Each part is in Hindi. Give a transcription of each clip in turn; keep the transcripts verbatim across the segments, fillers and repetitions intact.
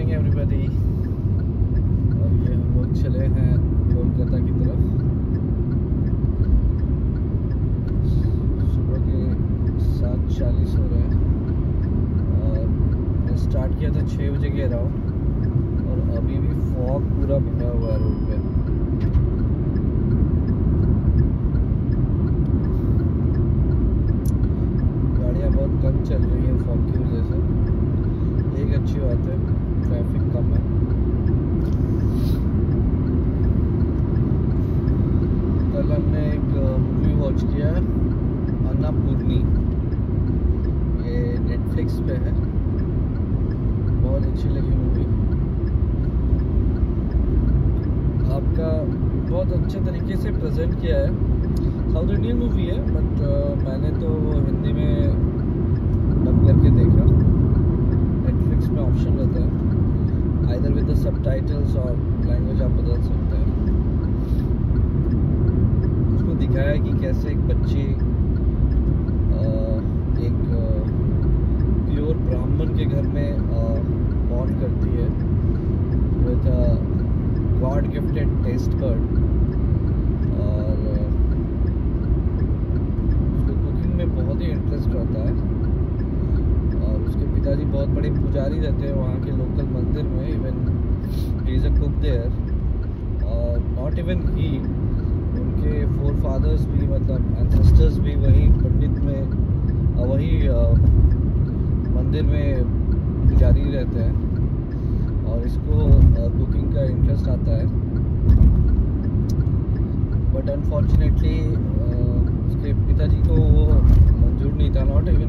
Morning everybody. और ये हम लोग चले हैं कोलकाता की तरफ। सुबह के सात चालीस हो रहे हैं और मैं स्टार्ट किया था छः बजे के अराउंड और अभी भी फॉग पूरा भरा हुआ है रोड पे। गाड़ियाँ बहुत कम चल रही हैं फॉग की वजह से। एक अच्छी बात है, ट्रैफिक कम है। कल हमने एक मूवी वॉच किया है, अन्नापूर्नी। ये नेटफ्लिक्स पे है, बहुत अच्छी लगी मूवी। आपका बहुत अच्छे तरीके से प्रेजेंट किया है। साउथ इंडियन मूवी है बट uh, मैंने तो हिंदी में डब करके देखा। नेटफ्लिक्स में ऑप्शन रहता है आइदर विद द सबटाइटल्स और लैंग्वेज आप बदल सकते हैं। उसको दिखाया कि कैसे एक बच्ची एक प्योर ब्राह्मण के घर में बॉर्न करती है with God gifted taste bud और उसको कुकिंग में बहुत ही इंटरेस्ट रहता है। और उसके पिताजी बहुत बड़े पुजारी रहते हैं वहाँ के लोकल मंदिर में। इवन ही इज़ अ कुक देयर और नॉट इवन ही, उनके फोर फादर्स भी मतलब एंसेस्टर्स भी वही पंडित में वही मंदिर में पुजारी रहते हैं और इसको कुकिंग का इंटरेस्ट आता है। बट अनफॉर्चुनेटली उसके पिताजी को वो मंजूर नहीं था। नॉट इवन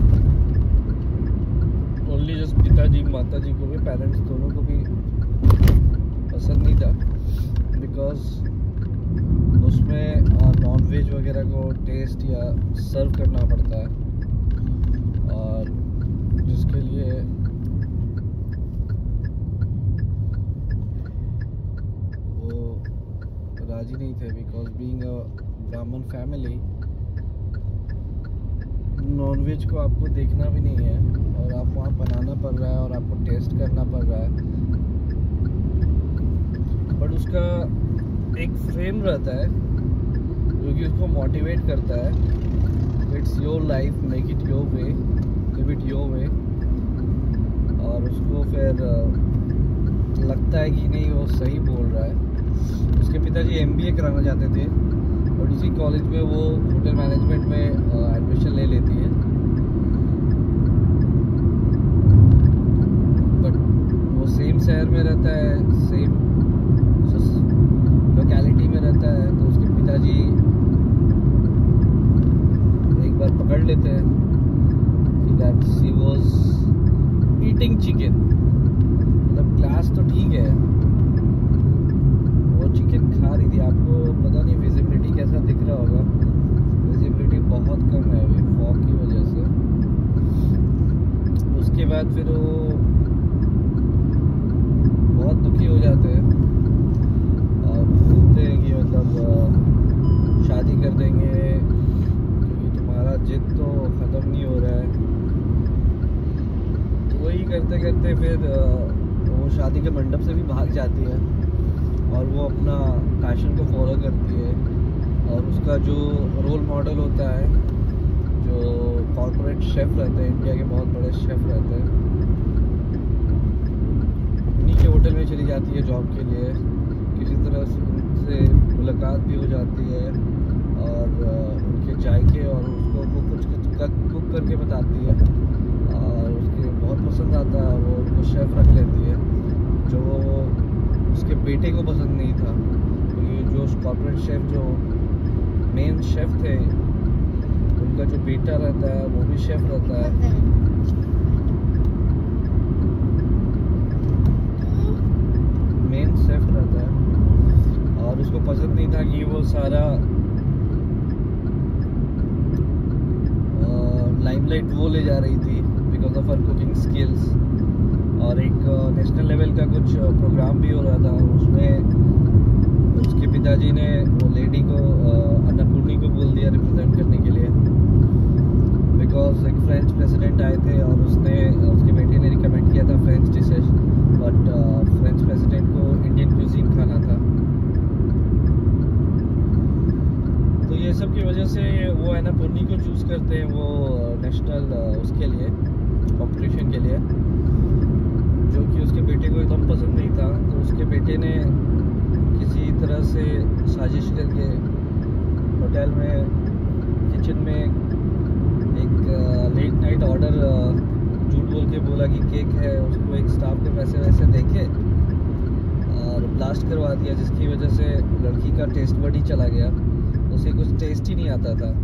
ओनली जस्ट पिताजी, माता जी को भी, पेरेंट्स दोनों को भी पसंद नहीं था बिकॉज उसमें नॉन वेज वगैरह को टेस्ट या सर्व करना पड़ता है और जिसके लिए वो राजी नहीं थे बिकॉज बीइंग अ ब्राह्मण फैमिली नॉन वेज को आपको देखना भी नहीं है और आप वहाँ बनाना पड़ रहा है और आपको टेस्ट करना पड़ रहा है। बट उसका एक फ्रेम रहता है जो कि उसको मोटिवेट करता है, it's your life, make it your way, live it your way. और उसको फिर लगता है कि नहीं वो सही बोल रहा है। उसके पिताजी एम बी ए कराना चाहते थे और उसी कॉलेज में वो होटल मैनेजमेंट में एडमिशन ले लेती है। बट वो सेम शहर में रहता है, सेम लोकेलिटी में रहता है, तो उसके पिताजी एक बार पकड़ लेते हैं कि that she was eating chicken. मतलब क्लास तो ठीक है, वो चिकन खा रही थी। आपको पता नहीं विजिबिलिटी कैसा दिख रहा होगा, विजिबिलिटी बहुत कम है अभी फॉग की वजह से। उसके बाद फिर वो बहुत दुखी हो जाते हैं और बोलते हैं कि मतलब शादी कर देंगे क्योंकि तुम्हारा जिद तो ख़त्म नहीं हो रहा है। तो वही करते करते फिर वो शादी के मंडप से भी भाग जाती है और वो अपना पैशन को फॉलो करती है। और उसका जो रोल मॉडल होता है, जो कॉर्पोरेट शेफ़ रहते हैं, इंडिया के बहुत बड़े शेफ़ रहते हैं, उन्हीं के होटल में चली जाती है जॉब के लिए। किसी तरह उनसे मुलाकात भी हो जाती है और उनके जायके और उसको वो कुछ कुछ कुक करके बताती है और उसके बहुत पसंद आता है। वो उनको शेफ़ रख लेती है जो उसके बेटे को पसंद नहीं था क्योंकि जो कॉर्पोरेट शेफ़ जो मेन शेफ़ थे उनका जो बेटा रहता है वो भी शेफ़ रहता है। मेन शेफ़ रहता है और उसको पसंद नहीं था कि वो सारा लाइमलाइट वो ले जा रही थी because of her cooking skills. और एक नेशनल लेवल का कुछ प्रोग्राम भी हो रहा था, उसमें उसके पिताजी ने वो लेडी को अन्नपूर्णी को बोल दिया रिप्रेजेंट करने के लिए बिकॉज एक फ्रेंच प्रेसिडेंट आए थे और उसने उसके बेटे ने रिकमेंड किया था फ्रेंच डिशेज और एक है उसको एक स्टाफ के पैसे वैसे देके और ब्लास्ट करवा दिया, जिसकी वजह से लड़की का टेस्ट बड ही चला गया, उसे कुछ टेस्ट ही नहीं आता था।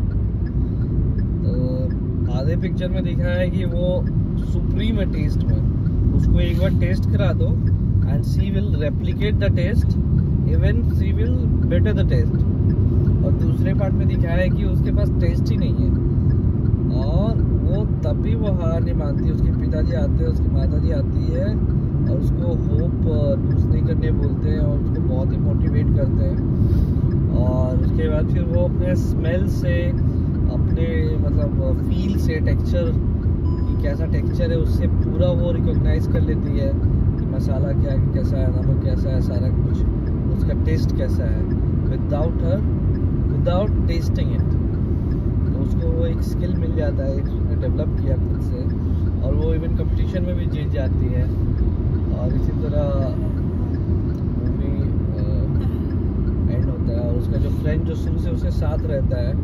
तो आधे पिक्चर में दिखाया है कि वो सुप्रीम है टेस्ट में, उसको एक बार टेस्ट करा दो and she will replicate the taste, even she will better the taste. और दूसरे पार्ट में दिखाया है कि उसके पास टेस्ट ही नहीं है और वो तब भी वो हार नहीं मानती। उसके पिताजी आते हैं, उसकी माताजी आती है और उसको होप लूज नहीं करने बोलते हैं और उसको बहुत ही मोटिवेट करते हैं। और उसके बाद फिर वो अपने स्मेल से, अपने मतलब फील से, टेक्सचर कि कैसा टेक्सचर है उससे पूरा वो रिकॉग्नाइज कर लेती है कि मसाला क्या कैसा है, नमक कैसा है, सारा कुछ उसका टेस्ट कैसा है without her without tasting it. तो उसको वो एक स्किल मिल जाता है, उसने डेवलप किया खुद से और वो इवन कंपटीशन में भी जीत जाती है। और इसी तरह मूवी एंड होता है और उसका जो फ्रेंड जो शुरू से उसके साथ रहता है,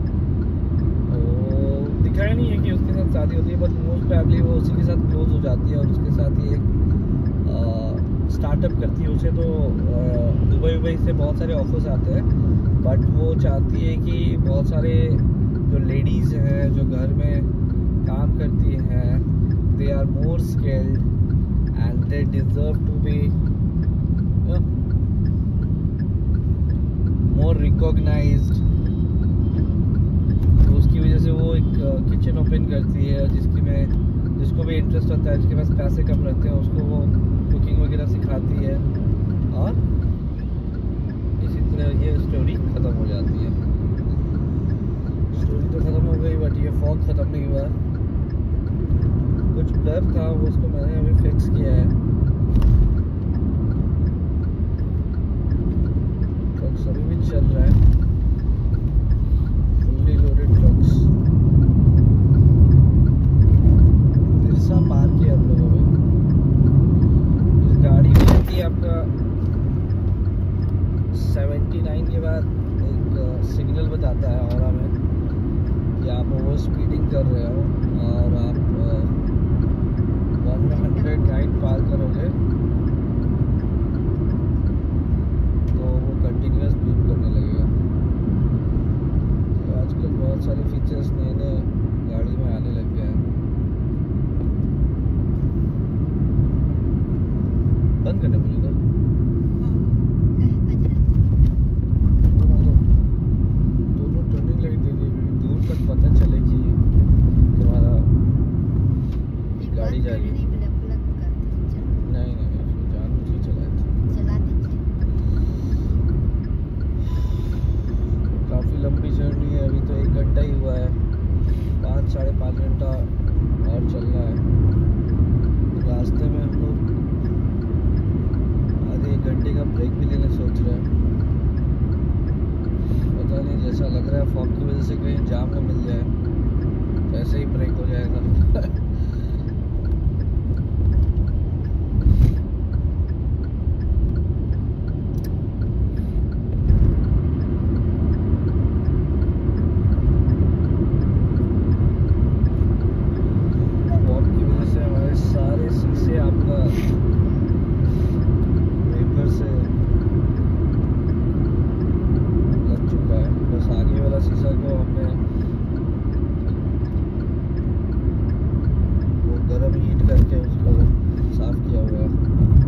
वो दिखाया नहीं है कि उसके साथ शादी होती है, बट मोस्ट प्रोबेबली वो उसी के साथ क्लोज हो जाती है और उसके साथ ही एक स्टार्टअप करती है। उसे तो दुबई वुबई से बहुत सारे ऑफर्स आते हैं, बट वो चाहती है कि बहुत सारे जो लेडीज़ हैं जो घर में काम करती हैं, they are more skilled and they deserve to be more recognised. तो उसकी वजह से वो एक किचन ओपन करती है, जिसकी में जिसको भी इंटरेस्ट होता है, जिसके पास पैसे कम रहते हैं, उसको वो कुकिंग वगैरह सिखाती है और इसी तरह ये स्टोरी ख़त्म हो जाती है। स्टोरी तो ख़त्म हो गई बट ये फॉग ख़त्म नहीं हुआ। कुछ ब्लर था वो, उसको मैंने अभी फिक्स किया है। ट्रक्स अभी भी चल रहा है, फुल्ली लोडेड ट्रक्स। तिरसा पार किया हम लोगों ने। इस गाड़ी में थी आपका उन्यासी के बाद एक सिग्नल बताता है और हमें कि आप ओवर स्पीडिंग कर रहे हो और आप हंड्रेड नाइन पार करोगे तो वो कंटिन्यूस बीप करने लगेगा। तो आजकल बहुत सारे फीचर्स नए नए गाड़ी में आने लग गए हैं। बंद करने मुझे तो पता चले कि तुम्हारा गाड़ी जाएगी। नहीं नहीं उसको जान मुझे चलाया था। काफ़ी लंबी जर्नी है, अभी तो एक घंटा ही हुआ है, पाँच साढ़े पाँच घंटा और चलना है। रास्ते में हम लोग आधे एक घंटे का ब्रेक भी लेने सोच रहे हैं। पता नहीं, जैसा लग रहा है फॉग की वजह से कहीं जाम ना मिल जाए तो ऐसे ही ब्रेक हो जाएगा। फॉग की वजह से हमारे सारे शीशे आपका पेपर से लग चुका है। बस आगे वाला शीशा को हमने वो गर्म हीट करके उसको साफ किया हुआ है,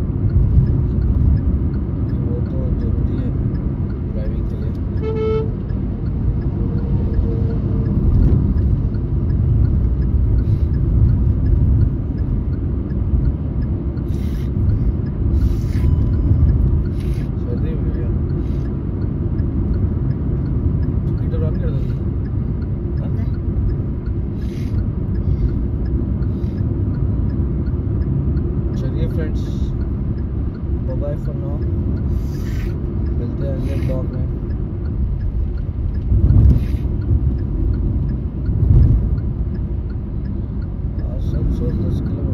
क्योंकि वो तो ज़रूरी है ड्राइविंग के लिए। सर्दी हो गई है, हीटर ऑन कर दो। चलिए friends, bye bye for now, मिलते हैं अगले ब्लॉग में। सब सोच दस किलोमीटर